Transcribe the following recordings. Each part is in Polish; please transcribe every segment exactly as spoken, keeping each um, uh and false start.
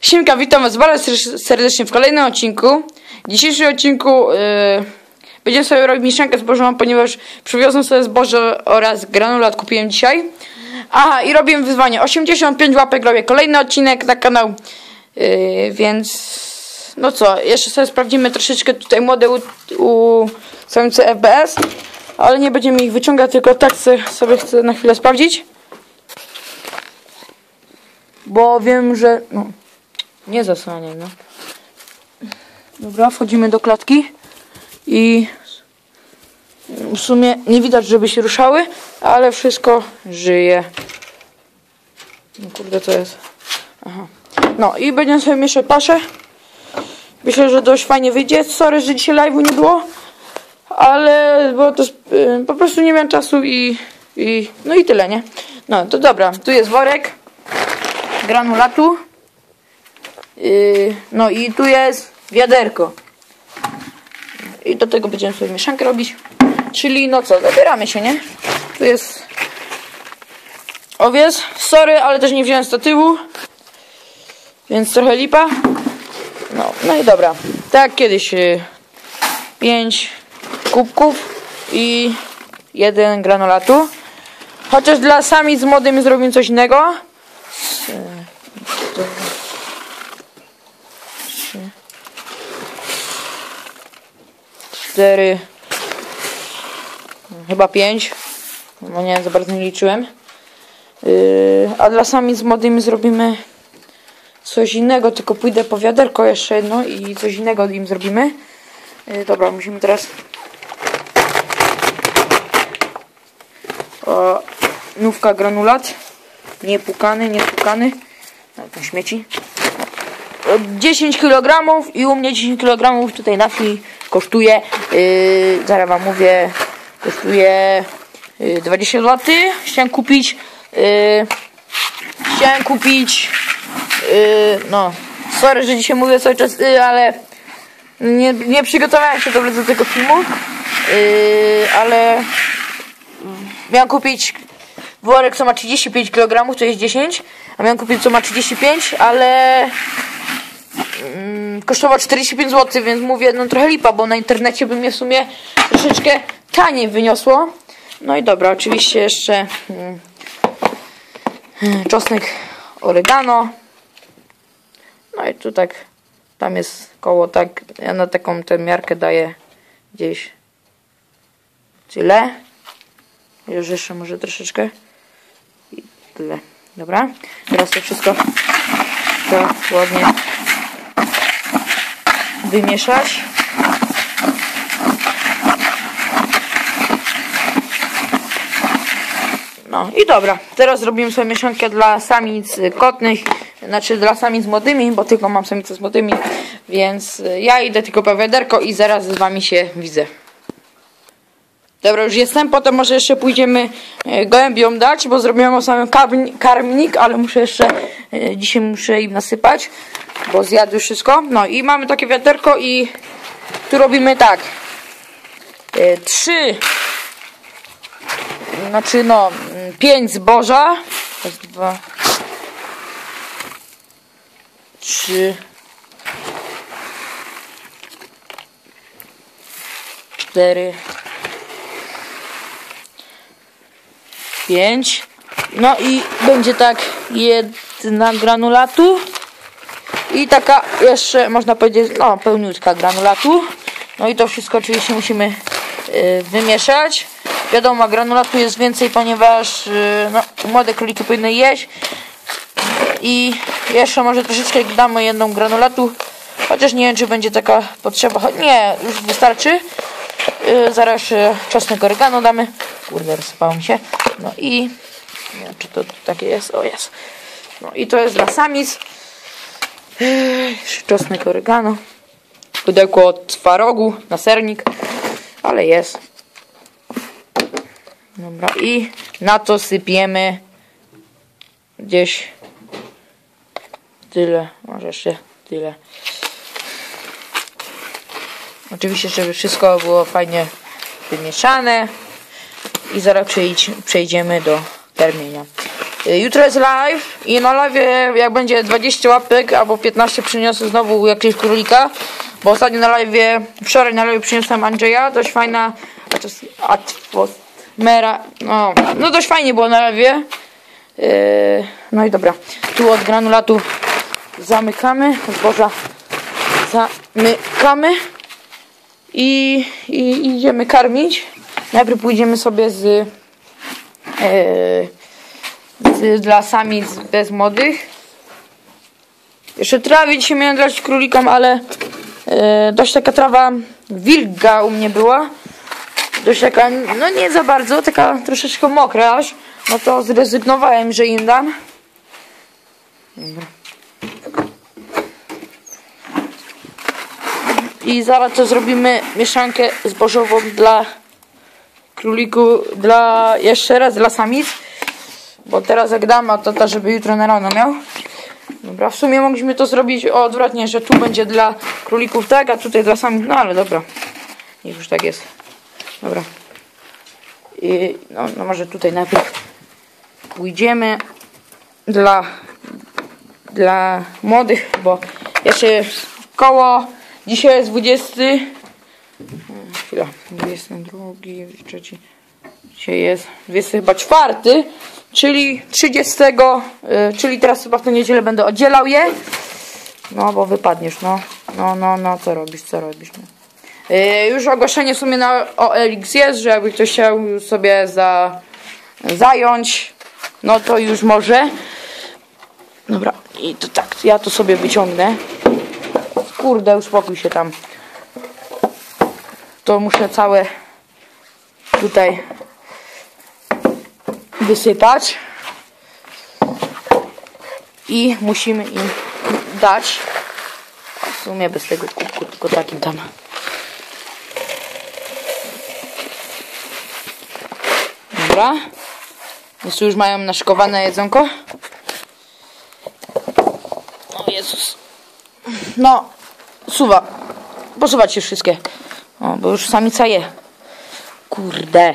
Siemka, witam was bardzo serdecznie w kolejnym odcinku. W dzisiejszym odcinku yy, będziemy sobie robić mieszankę zbożową, ponieważ przywiozłem sobie zboże oraz granulat kupiłem dzisiaj. Aha, i robię wyzwanie osiemdziesiąt pięć łapek, robię kolejny odcinek na kanał. Yy, więc no co, jeszcze sobie sprawdzimy troszeczkę tutaj młode u, u samicy F B S, ale nie będziemy ich wyciągać, tylko tak sobie chcę na chwilę sprawdzić. Bo wiem, że... No, nie zasłaniaj, no. Dobra, wchodzimy do klatki. I w sumie nie widać, żeby się ruszały, ale wszystko żyje. No kurde, to jest... Aha. No i będziemy sobie mieszać paszę. Myślę, że dość fajnie wyjdzie. Sorry, że dzisiaj live'u nie było. Ale bo to yy, po prostu nie miałem czasu i, i... No i tyle, nie? No to dobra, tu jest worek granulatu. Yy, no i tu jest wiaderko. I do tego będziemy sobie mieszankę robić. Czyli no co, zabieramy się, nie? Tu jest owiec. Sorry, ale też nie wziąłem statywu, więc trochę lipa. No, no i dobra. Tak jak kiedyś. Yy, pięć kubków i jeden granulatu. Chociaż dla samic z młodymi zrobimy coś innego. Cztery, chyba pięć, no nie wiem, za bardzo nie liczyłem. Yy, a dla samic z młodymi zrobimy coś innego, tylko pójdę po wiaderko jeszcze jedno i coś innego im zrobimy. Yy, dobra, musimy teraz o, nówka granulat, niepukany, niepukany, no to śmieci. dziesięć kilogramów i u mnie dziesięć kilogramów tutaj na wsi kosztuje, yy, zaraz wam mówię, kosztuje yy, dwadzieścia złotych. Chciałem kupić, yy, chciałem kupić, yy, no, sorry, że dzisiaj mówię cały czas, yy, ale nie, nie przygotowałem się dobrze do tego filmu, yy, ale miałem kupić worek, co ma trzydzieści pięć kilogramów, to jest dziesięć, a miałem kupić, co ma trzydzieści pięć, ale kosztował czterdzieści pięć złotych, więc mówię, no trochę lipa, bo na internecie by mnie w sumie troszeczkę taniej wyniosło. No i dobra, oczywiście jeszcze hmm, czosnek, oregano. No i tu tak, tam jest koło, tak, ja na taką tę miarkę daję gdzieś tyle. Już jeszcze może troszeczkę. I tyle. Dobra, teraz to wszystko to ładnie wymieszać. No i dobra, teraz zrobimy sobie mieszankę dla samic kotnych, znaczy dla samic z młodymi, bo tylko mam samice z młodymi, więc ja idę tylko po wiaderko i zaraz z wami się widzę. Dobra, już jestem, potem może jeszcze pójdziemy gołębiom dać, bo zrobiłem o samym karmnik, ale muszę jeszcze, dzisiaj muszę im nasypać, bo zjadły wszystko. No i mamy takie wiaderko i tu robimy tak, trzy, znaczy no, pięć zboża, raz, dwa, trzy, cztery, pięć. No i będzie tak jedna granulatu i taka jeszcze można powiedzieć, no pełniutka granulatu. No i to wszystko oczywiście musimy y, wymieszać. Wiadomo, granulatu jest więcej, ponieważ y, no, młode króliki powinny jeść. I jeszcze może troszeczkę damy jedną granulatu, chociaż nie wiem, czy będzie taka potrzeba. Nie, już wystarczy. Yy, zaraz jeszcze czosnek, oregano damy. Kurde, rozsypało mi się. No i nie wiem, czy to takie jest. O, jest. No i to jest dla samic. Yy, czosnek, oregano. Pudełko od twarogu na sernik, ale jest. Dobra, i na to sypiemy gdzieś tyle, może jeszcze tyle. Oczywiście, żeby wszystko było fajnie wymieszane i zaraz przejdziemy do karmienia. Jutro jest live i na live jak będzie dwadzieścia łapek albo piętnaście przyniosę znowu jakiegoś królika. Bo ostatnio na live, wczoraj na live przyniosłem Andrzeja, dość fajna atmosfera. No, no dość fajnie było na live. Yy, no i dobra, tu od granulatu zamykamy, zboża zamykamy i, i idziemy karmić. Najpierw pójdziemy sobie z, yy, z dla samic bez młodych. Jeszcze trawy dzisiaj miałem dać królikom, ale yy, dość taka trawa wilga u mnie była. Dość taka, no nie za bardzo, taka troszeczkę mokra aż. No to zrezygnowałem, że im dam. Dobra. I zaraz to zrobimy mieszankę zbożową dla króliku, dla jeszcze raz dla samic. Bo teraz jak dam, a to ta, żeby jutro na rano miał. Dobra, w sumie mogliśmy to zrobić odwrotnie, że tu będzie dla królików tak, a tutaj dla samic. No ale dobra, niech już tak jest. Dobra. I no, no może tutaj najpierw pójdziemy dla dla młodych, bo jeszcze koło dzisiaj jest dwudziesty chwila, dwudziesty drugi, trzeci, dzisiaj jest dwudziesty chyba czwarty, czyli trzydziestego, yy, czyli teraz chyba w tę niedzielę będę oddzielał je. No bo wypadniesz, no. No, no, no, co robisz, co robisz, no. Yy, już ogłoszenie w sumie na O L X jest, że jakby ktoś chciał sobie za, zająć, no to już może. Dobra, i to tak, ja to sobie wyciągnę. Kurde, uspokój się tam. To muszę całe tutaj wysypać. I musimy im dać. W sumie bez tego kubku, tylko takim tam. Dobra. Więc tu już mają naszykowane jedzonko. O Jezus. No, suwa. Posuwać się wszystkie. O, bo już samica je. Kurde.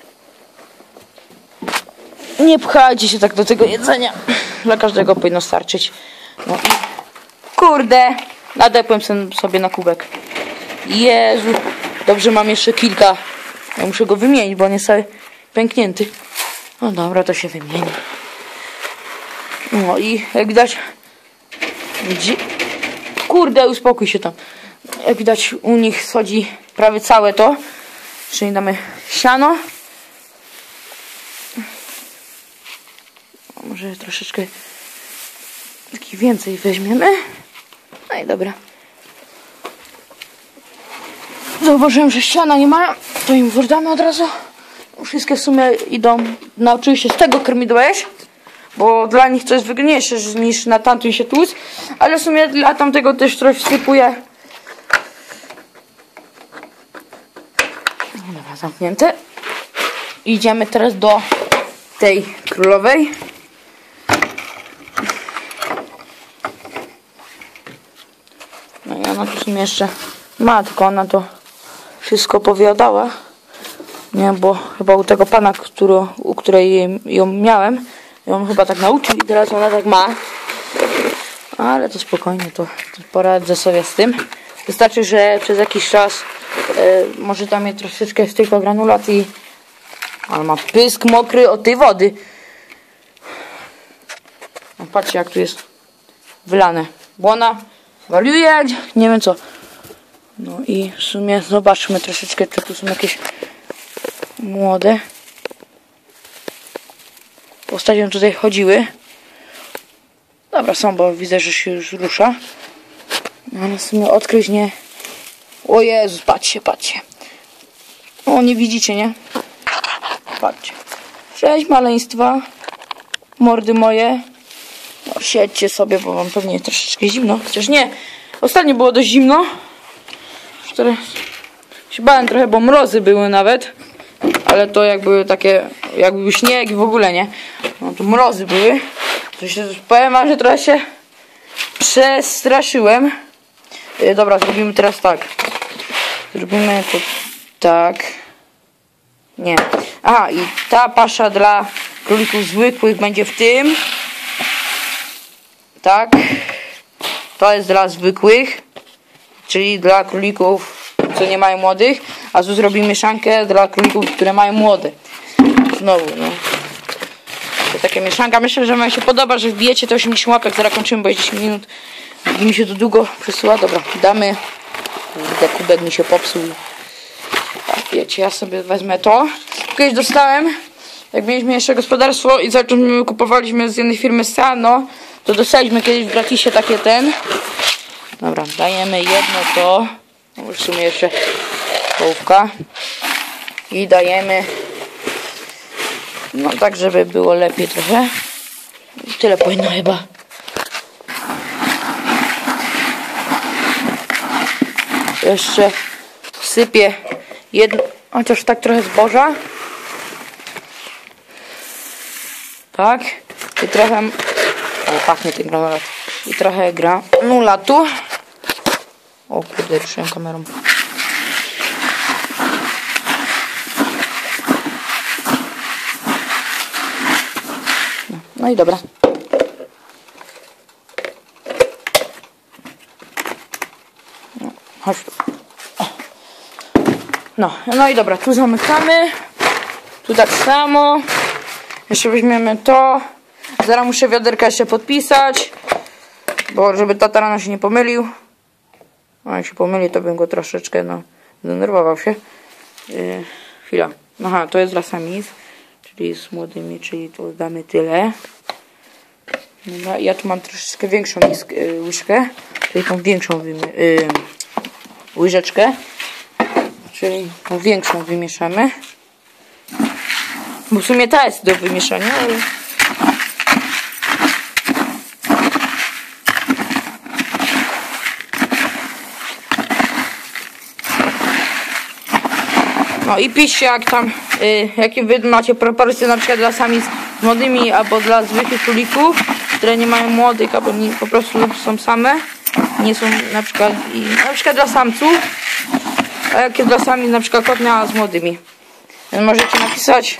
Nie pchajcie się tak do tego jedzenia. Dla każdego powinno starczyć. No i kurde. Nadepłem sobie na kubek. Jezu. Dobrze, mam jeszcze kilka. Ja muszę go wymienić, bo on jest cały pęknięty. No dobra, to się wymieni. No i jak widać... Gdzie... Kurde, uspokój się tam. Jak widać u nich schodzi prawie całe to. Czyli damy siano. Może troszeczkę taki więcej weźmiemy. No i dobra. Zauważyłem, że siana nie mają, to im wrzucamy od razu. Wszystkie w sumie idą, nauczyły się z tego kormidła jeść, bo dla nich to jest wygodniejsze niż na tamtym się tłuc, ale w sumie dla tamtego też trochę wsypuję. Dobra, zamknięte. Idziemy teraz do tej królowej. No i ona tu w sumie jeszcze ma, tylko ona to wszystko powiadała. Nie, bo chyba u tego pana, który, u której ją miałem, ją chyba tak nauczył i teraz ona tak ma. Ale to spokojnie, to, to poradzę sobie z tym. Wystarczy, że przez jakiś czas e, może tam je troszeczkę z tylko granulat i... Ale ma pysk mokry od tej wody. No, patrzcie, jak tu jest wylane. Bo ona wariuje, nie wiem co. No i w sumie zobaczmy troszeczkę, czy tu są jakieś młode. Ostatnio tutaj chodziły. Dobra, są, bo widzę, że się już rusza. No ale w sumie odkryć nie... O Jezus, patrzcie, patrzcie. O, nie widzicie, nie? Patrzcie. Cześć maleństwa. Mordy moje. No, siedźcie sobie, bo wam pewnie troszeczkę zimno. Chociaż nie. Ostatnio było dość zimno. Teraz się bałem trochę, bo mrozy były nawet. Ale to jak były takie, jak był śnieg i w ogóle, nie? No to mrozy były. To się, powiem wam, że trochę się przestraszyłem. Yy, dobra, zrobimy teraz tak. Zrobimy to tak. Nie. Aha, i ta pasza dla królików zwykłych będzie w tym. Tak. To jest dla zwykłych, czyli dla królików, co nie mają młodych. A tu zrobimy mieszankę dla królików, które mają młode. Znowu, no. To taka mieszanka. Myślę, że wam się podoba, że wbijecie te osiemdziesiąt łapek. Zaraz kończymy, bo jest dziesięć minut. I mi się to długo przesyła. Dobra, damy. Widzę, kubek mi się popsuł. Tak, wiecie, ja sobie wezmę to. Kiedyś dostałem, jak mieliśmy jeszcze gospodarstwo i cały czas my kupowaliśmy z jednej firmy Sano, to dostaliśmy kiedyś w gratisie takie ten. Dobra, dajemy jedno to. No już w sumie jeszcze połówka. I dajemy, no tak, żeby było lepiej trochę. Tyle powinno chyba. Jeszcze sypię jedno, chociaż tak trochę zboża. Tak. I trochę, ale pachnie ten granulat. I trochę granulatu. O kurde, ruszyłem kamerą. No, no i dobra. No, chodź tu. No, no i dobra, tu zamykamy. Tu tak samo. Jeszcze weźmiemy to. Zaraz muszę wiaderka jeszcze podpisać, bo żeby tata rano się nie pomylił. A jak się pomyli, to bym go troszeczkę, no, zdenerwował się. Yy, chwila. Aha, to jest dla samic, czyli z młodymi, czyli tu damy tyle. Dobra, ja tu mam troszeczkę większą miskę, yy, łyżkę, czyli tą większą yy, łyżeczkę, czyli tą większą wymieszamy. Bo w sumie ta jest do wymieszania, ale... No i piszcie, jak tam, y, jakie wy macie propozycje, na przykład dla samic z młodymi, albo dla zwykłych królików, które nie mają młodych, albo nie, po prostu są same. Nie są na przykład, i, na przykład dla samców, a jakie dla samic, na przykład kotnia z młodymi. Więc możecie napisać.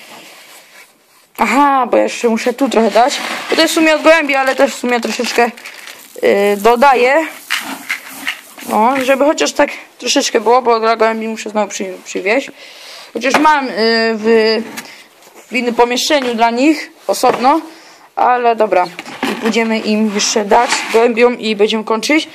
Aha, bo jeszcze muszę tu trochę dać, bo to jest w sumie od gołębi, ale też w sumie troszeczkę yy, dodaję. No, żeby chociaż tak troszeczkę było, bo dla gołębi muszę znowu przy, przywieźć. Chociaż mam yy, w, w innym pomieszczeniu dla nich osobno, ale dobra. I pójdziemy im jeszcze dać gołębiom i będziemy kończyć.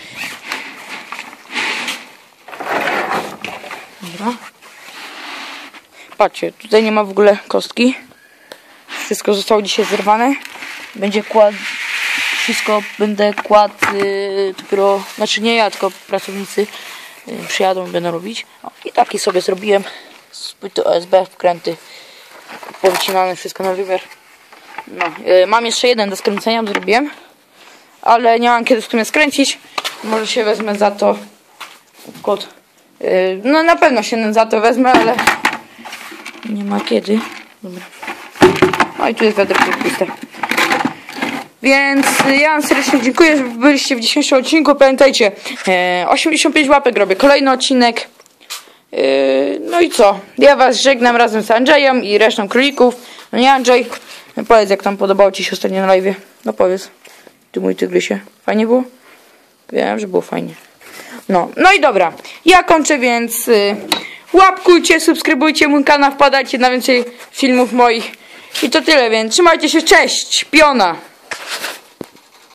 Dobra. Patrzcie, tutaj nie ma w ogóle kostki. Wszystko zostało dzisiaj zerwane. Będzie kład... Wszystko będę kładł yy, dopiero... Znaczy nie ja, tylko pracownicy yy, przyjadą i będą robić. O, i taki sobie zrobiłem. Z płyty O S B, wkręty powycinane, wszystko na wymiar. No, yy, mam jeszcze jeden do skręcenia, zrobiłem. Ale nie mam kiedy w sumie skręcić. Może się wezmę za to kod. Yy, no na pewno się za to wezmę, ale nie ma kiedy. Dobra. No i tu jest wiaderko puste. Więc ja wam serdecznie dziękuję, że byliście w dzisiejszym odcinku. Pamiętajcie, e, osiemdziesiąt pięć łapek robię kolejny odcinek. E, no i co? Ja was żegnam razem z Andrzejem i resztą królików. No nie, Andrzej, powiedz, jak tam podobało ci się ostatnio na live. No powiedz, ty mój tygrysie. Fajnie było? Wiem, że było fajnie. No, no i dobra. Ja kończę, więc y, łapkujcie, subskrybujcie mój kanał, wpadajcie na więcej filmów moich. I to tyle, więc trzymajcie się, cześć, piona!